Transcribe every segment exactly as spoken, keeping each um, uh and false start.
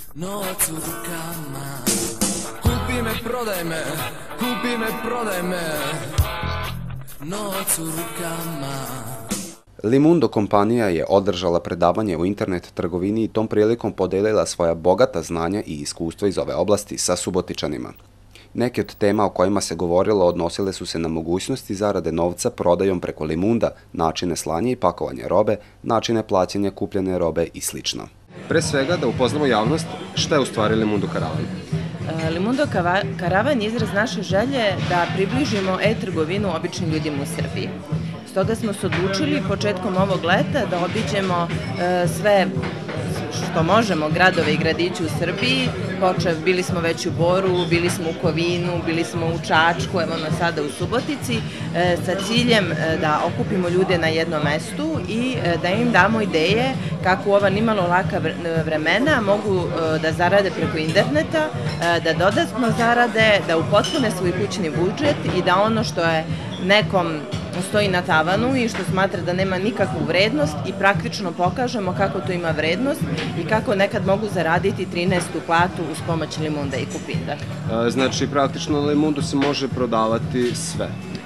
Novac u rukama. Kupi me, prodaj me, kupi me, prodaj me. Novac u rukama. Limundo kompanija je održala predavanje u internet trgovini i tom prilikom podelila svoja bogata znanja i iskustva iz ove oblasti sa Subotičanima. Neke od tema o kojima se govorilo odnosile su se na mogućnosti zarade novca prodajom preko Limunda, načine slanja i pakovanja robe, načine plaćanja kupljene robe i slično. Pre svega da upoznamo javnost šta je u stvari Limundo Karavan. Limundo Karavan je izraz naše želje da približimo e-trgovinu običnim ljudima u Srbiji. Stoga smo se odlučili početkom ovog leta da obiđemo sve što možemo gradove i gradiće u Srbiji. Bili smo već u Boru, bili smo u Kovinu, bili smo u Čačku, evo nas sada u Subotici, sa ciljem da okupimo ljude na jednom mestu i da im damo ideje kako u ova nimalo laka vremena mogu da zarade preko interneta, da dodatno zarade, da upotpune svoj kućni budžet i da ono što je nekom stoji na tavanu i što smatra da nema nikakvu vrednost i praktično pokažemo kako to ima vrednost i kako nekad mogu zaraditi trinaestu platu uz pomoć Limunda i Kupinda. Znači, praktično na Limundu se može prodavati sve?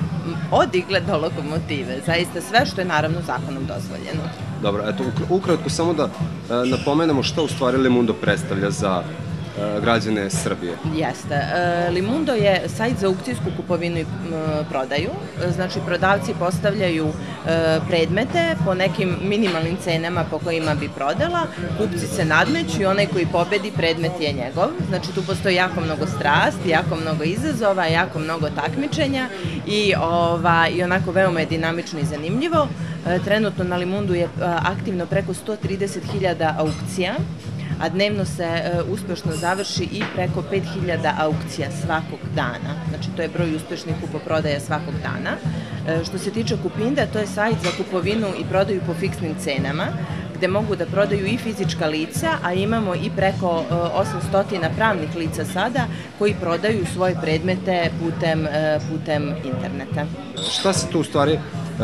Od igle do lokomotive, zaista sve što je naravno zakonom dozvoljeno. Dobro, eto, ukratko samo da napomenemo šta u stvari Limundo predstavlja za građane Srbije. Jeste. Limundo je sajt za aukcijsku kupovinu i prodaju. Znači, prodavci postavljaju predmete po nekim minimalnim cenama po kojima bi prodala. Kupci se nadmeću i onaj koji pobedi predmet je njegov. Znači, tu postoji jako mnogo strasti, jako mnogo izazova, jako mnogo takmičenja i onako veoma je dinamično i zanimljivo. Trenutno na Limundu je aktivno preko sto trideset hiljada aukcija, a dnevno se uspešno završi i preko pet hiljada aukcija svakog dana. Znači, to je broj uspešnih kupoprodaja svakog dana. Što se tiče Kupinda, to je sajt za kupovinu i prodaju po fiksnim cenama, gde mogu da prodaju i fizička lica, a imamo i preko osamsto pravnih lica sada koji prodaju svoje predmete putem interneta. Šta se tu u stvari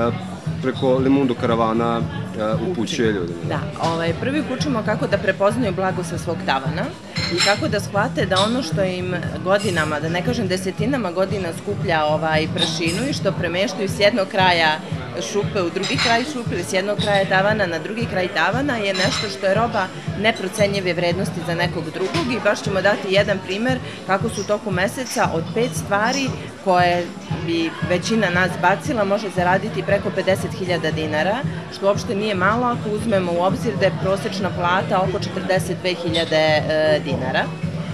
preko Limundo Karavana upućuje ljudima? Da, prvi učimo kako da prepoznaju blago sa svog tavana i kako da shvate da ono što im godinama, da ne kažem desetinama godina skuplja prašinu i što premeštaju s jednog kraja šupe u drugi kraj šupe ili s jednog kraja tavana na drugi kraj tavana je nešto što je roba neprocenjive vrednosti za nekog drugog i baš ćemo dati jedan primer kako su u toku meseca od pet stvari koje bi većina nas bacila može zaraditi preko pedeset hiljada dinara, što uopšte nije malo ako uzmemo u obzir da je prosečna plata oko četrdeset dve hiljade dinara.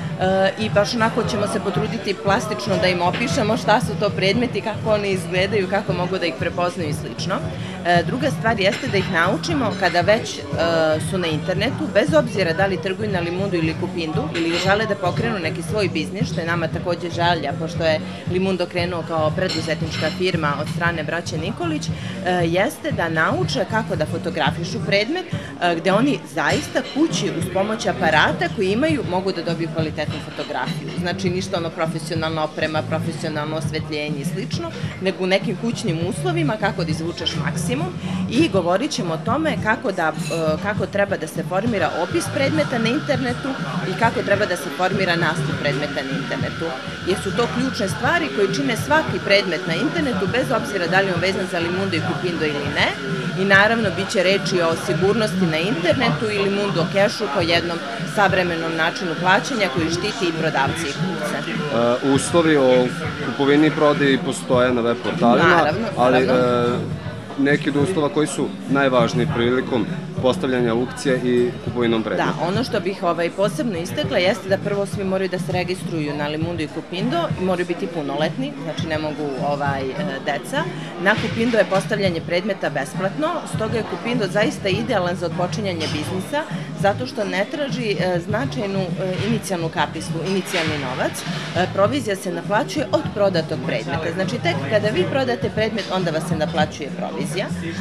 I baš onako ćemo se potruditi plastično da im opišemo šta su to predmeti, kako oni izgledaju, kako mogu da ih prepoznaju i slično. Druga stvar jeste da ih naučimo kada već su na internetu, bez obzira da li trguju na Limundu ili Kupindu ili žele da pokrenu neki svoj biznis, što je nama takođe želja, pošto je Limundo krenuo kao preduzetnička firma od strane braće Nikolić, jeste da nauče kako da fotografišu predmet, gde oni zaista kući uz pomoć aparata koji imaju mogu da dobiju kvalitetnu fotografiju. Znači, ništa ono profesionalna oprema, profesionalno osvetljenje i slično, nego u nekim kućnim uslovima kako da izvučeš maksimum i govorit ćemo o tome kako treba da se formira opis predmeta na internetu i kako treba da se formira nastup predmeta na internetu. Jer su to ključne stvari koje čine svaki predmet na internetu, bez obzira da li je on vezan za Limundo i Kupindo ili ne. I naravno, bit će reči o sigurnosti na internetu i Limundo kešu kao jednom savremenom načinu plaćanja koji štiti i prodavci i kupce. Uslovi o kupovini i prodaji postoje na web portalima, ali neki od uslova koji su najvažniji prilikom postavljanja aukcije i kupovinom predmeta. Da, ono što bih posebno istakla jeste da prvo svi moraju da se registruju na Limundo i Kupindo i moraju biti punoletni, znači ne mogu deca. Na Kupindo je postavljanje predmeta besplatno, stoga je Kupindo zaista idealan za odpočinjanje biznisa, zato što ne traži značajnu inicijalnu kapislu, inicijalni novac. Provizija se naplaćuje od prodatog predmeta. Znači, tek kada vi prodate predmet, onda vas se naplaćuje provizija.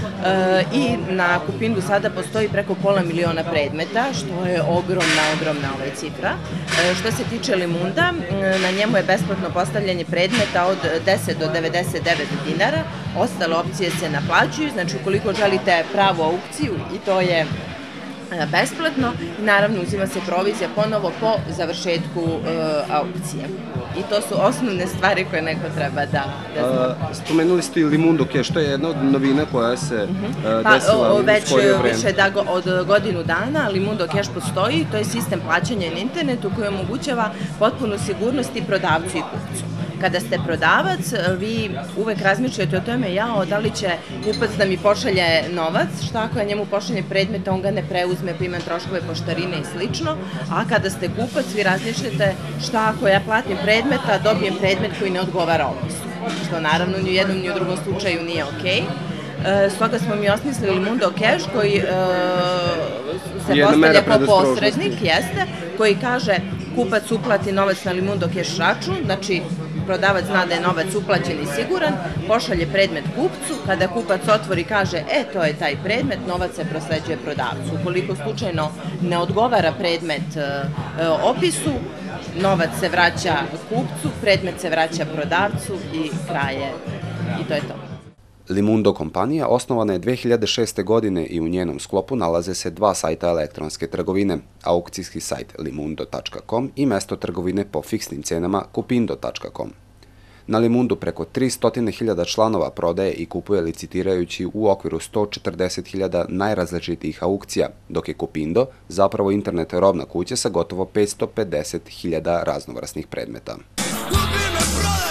I na Kupindu sada postoji preko pola miliona predmeta, što je ogromna, ogromna cifra. Što se tiče Limunda, na njemu je besplatno postavljanje predmeta od deset do devedeset devet dinara. Ostale opcije se naplaćuju, znači ukoliko želite pravu aukciju, i to je besplatno i naravno uzima se provizija ponovo po završetku aukcije. I to su osnovne stvari koje neko treba da zna. Spomenuli ste i Limundo Cash, to je jedna od novina koja se desila u skorije vreme. Već više od godinu dana Limundo Cash postoji, to je sistem plaćanja na internetu koji omogućava potpunu sigurnost i prodavcu i kupcu. Kada ste prodavac, vi uvek razmišljate o tome, jao, da li će kupac da mi pošalje novac, šta ako ja njemu pošaljem predmet, on ga ne preuzme, pa imam troškove poštarine i slično, a kada ste kupac, vi razmišljate šta ako ja platim predmet, a dobijem predmet koji ne odgovara opisu, što naravno ni u jednom ni u drugom slučaju nije okej. Stoga smo mi osmislili Limundo Cash koji se postavlja kao posrednik, jeste, koji kaže kupac uplati novac na Limundo Cash račun, znači prodavac zna da je novac uplaćen i siguran, pošalje predmet kupcu, kada kupac otvori kaže, e, to je taj predmet, novac se prosleđuje prodavcu. Ukoliko slučajno ne odgovara predmet opisu, novac se vraća kupcu, predmet se vraća prodavcu i kraje. I to je to. Limundo kompanija osnovana je dve hiljade šeste. godine i u njenom sklopu nalaze se dva sajta elektronske trgovine, aukcijski sajt limundo tačka com i mesto trgovine po fiksnim cenama kupindo tačka com. Na Limundu preko tristo hiljada članova prodaje i kupuje licitirajući u okviru sto četrdeset hiljada najrazličitijih aukcija, dok je Kupindo zapravo internet robna kuća sa gotovo petsto pedeset hiljada raznovrsnih predmeta.